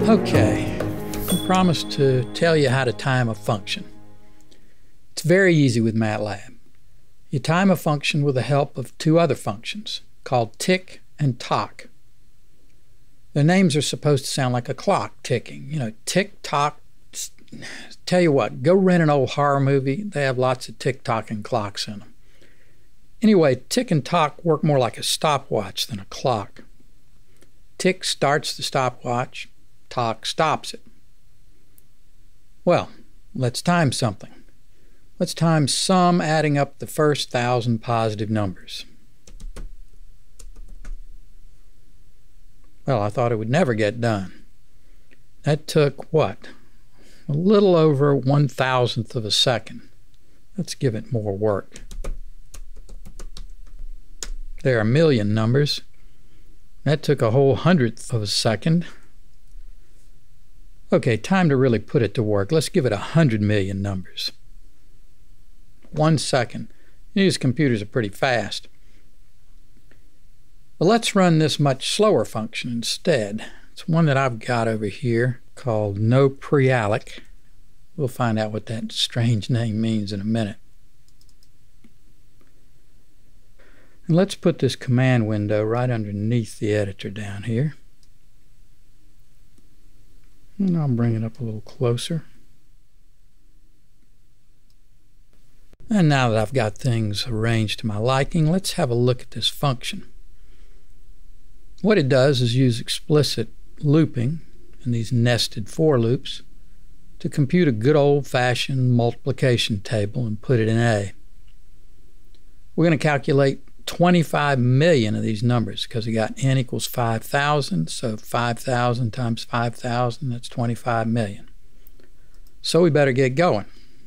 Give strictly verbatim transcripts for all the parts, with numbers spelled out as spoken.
Okay, I promised to tell you how to time a function. It's very easy with MATLAB. You time a function with the help of two other functions called tick and tock. Their names are supposed to sound like a clock ticking. You know, tick tock. Tell you what, go rent an old horror movie. They have lots of tick-tocking clocks in them. Anyway, tick and tock work more like a stopwatch than a clock. Tick starts the stopwatch, tock stops it. Well, let's time something. Let's time sum adding up the first thousand positive numbers. Well, I thought it would never get done. That took what? A little over one thousandth of a second. Let's give it more work. There are a million numbers. That took a whole hundredth of a second. Okay, time to really put it to work. Let's give it a hundred million numbers. One second. These computers are pretty fast. But let's run this much slower function instead. It's one that I've got over here called no prealloc. We'll find out what that strange name means in a minute. And let's put this command window right underneath the editor down here. And I'll bring it up a little closer. And now that I've got things arranged to my liking, let's have a look at this function. What it does is use explicit looping and these nested for loops to compute a good old-fashioned multiplication table and put it in A. We're going to calculate twenty-five million of these numbers because we got n equals five thousand, so five thousand times five thousand, that's twenty-five million. So we better get going.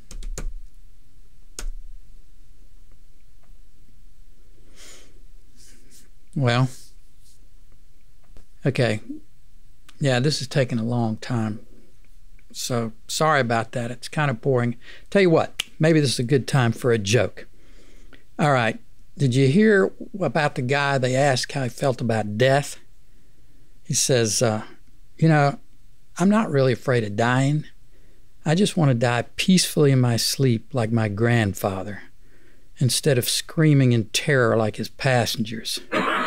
Well, okay, yeah, this is taking a long time, so sorry about that. It's kind of boring. Tell you what, maybe this is a good time for a joke. All right. Did you hear about the guy they asked how he felt about death? He says, uh, you know, I'm not really afraid of dying. I just want to die peacefully in my sleep like my grandfather, instead of screaming in terror like his passengers.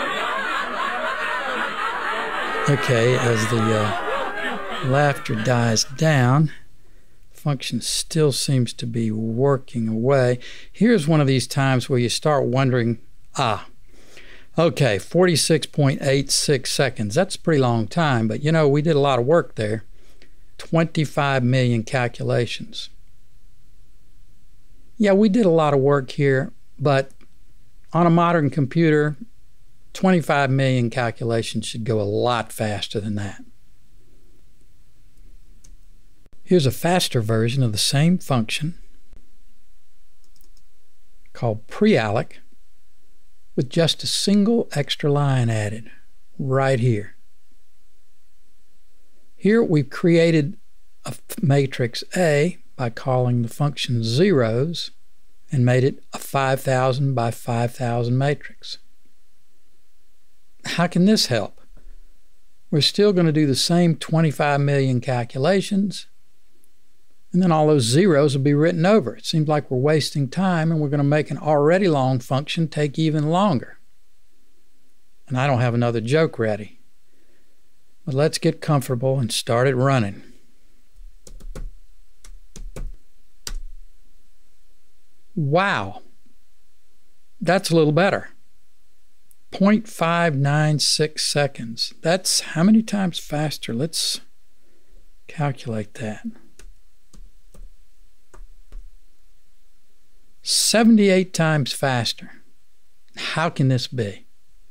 Okay, as the uh, laughter dies down, function still seems to be working away. Here's one of these times where you start wondering, ah, okay, forty-six point eight six seconds. That's a pretty long time, but you know, we did a lot of work there. twenty-five million calculations. Yeah, we did a lot of work here, but on a modern computer, twenty-five million calculations should go a lot faster than that. Here's a faster version of the same function called prealloc with just a single extra line added right here. Here we've created a matrix A by calling the function zeros and made it a five thousand by five thousand matrix. How can this help? We're still going to do the same twenty-five million calculations, and then all those zeros will be written over. It seems like we're wasting time, and we're going to make an already long function take even longer. And I don't have another joke ready. But let's get comfortable and start it running. Wow. That's a little better. zero point five nine six seconds. That's how many times faster? Let's calculate that. seventy-eight times faster. How can this be?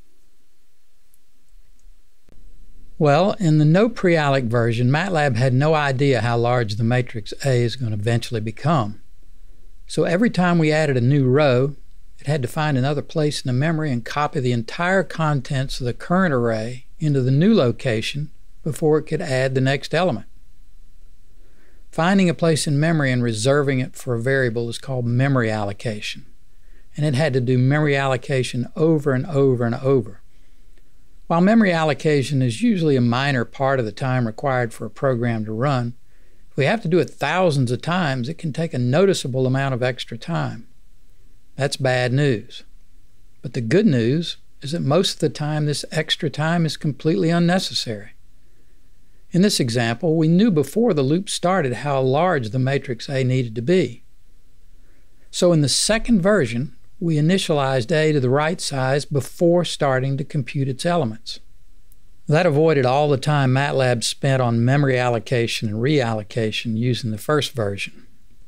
Well, in the no prealloc version, MATLAB had no idea how large the matrix A is going to eventually become. So every time we added a new row, it had to find another place in the memory and copy the entire contents of the current array into the new location before it could add the next element. Finding a place in memory and reserving it for a variable is called memory allocation. And it had to do memory allocation over and over and over. While memory allocation is usually a minor part of the time required for a program to run, if we have to do it thousands of times, it can take a noticeable amount of extra time. That's bad news. But the good news is that most of the time this extra time is completely unnecessary. In this example, we knew before the loop started how large the matrix A needed to be. So in the second version, we initialized A to the right size before starting to compute its elements. That avoided all the time MATLAB spent on memory allocation and reallocation using the first version.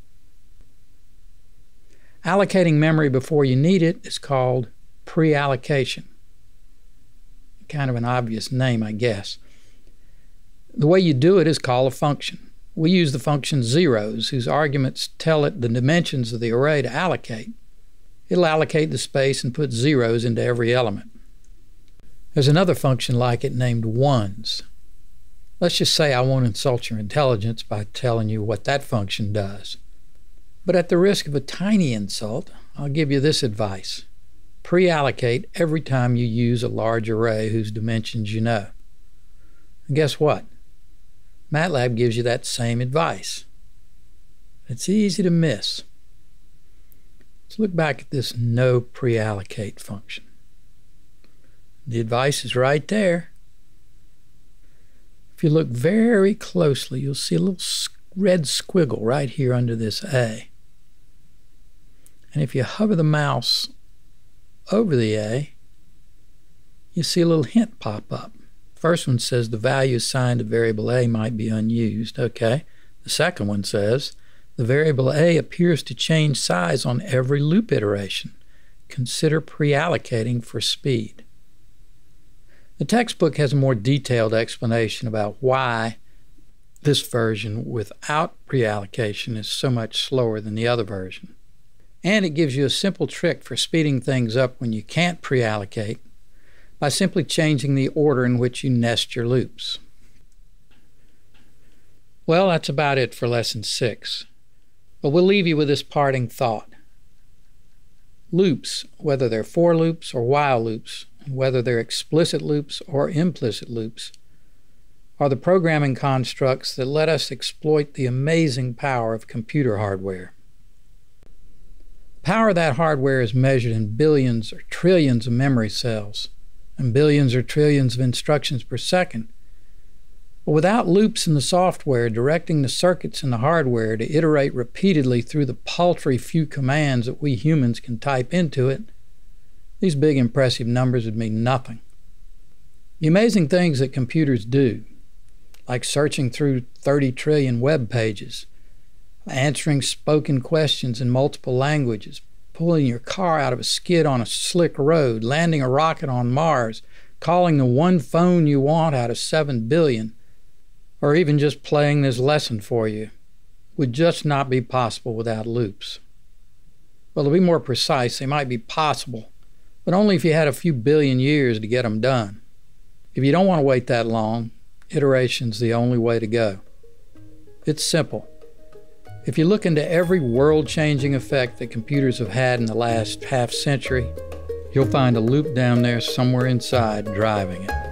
Allocating memory before you need it is called preallocation. Kind of an obvious name, I guess. The way you do it is call a function. We use the function zeros, whose arguments tell it the dimensions of the array to allocate. It'll allocate the space and put zeros into every element. There's another function like it named ones. Let's just say I won't insult your intelligence by telling you what that function does. But at the risk of a tiny insult, I'll give you this advice. Pre-allocate every time you use a large array whose dimensions you know. And guess what? MATLAB gives you that same advice. It's easy to miss. Let's look back at this no pre-allocate function. The advice is right there. If you look very closely, you'll see a little red squiggle right here under this A. And if you hover the mouse over the A, you see a little hint pop up. First one says the value assigned to variable A might be unused. Okay. The second one says the variable A appears to change size on every loop iteration. Consider pre-allocating for speed. The textbook has a more detailed explanation about why this version without pre-allocation is so much slower than the other version. And it gives you a simple trick for speeding things up when you can't pre-allocate by simply changing the order in which you nest your loops. Well, that's about it for lesson six. But we'll leave you with this parting thought. Loops, whether they're for loops or while loops, whether they're explicit loops or implicit loops, are the programming constructs that let us exploit the amazing power of computer hardware. The power of that hardware is measured in billions or trillions of memory cells and billions or trillions of instructions per second. But without loops in the software directing the circuits in the hardware to iterate repeatedly through the paltry few commands that we humans can type into it, these big impressive numbers would mean nothing. The amazing things that computers do, like searching through thirty trillion web pages, answering spoken questions in multiple languages, pulling your car out of a skid on a slick road, landing a rocket on Mars, calling the one phone you want out of seven billion, or even just playing this lesson for you, would just not be possible without loops. Well, to be more precise, they might be possible, but only if you had a few billion years to get them done. If you don't want to wait that long, iteration's the only way to go. It's simple. If you look into every world-changing effect that computers have had in the last half century, you'll find a loop down there somewhere inside driving it.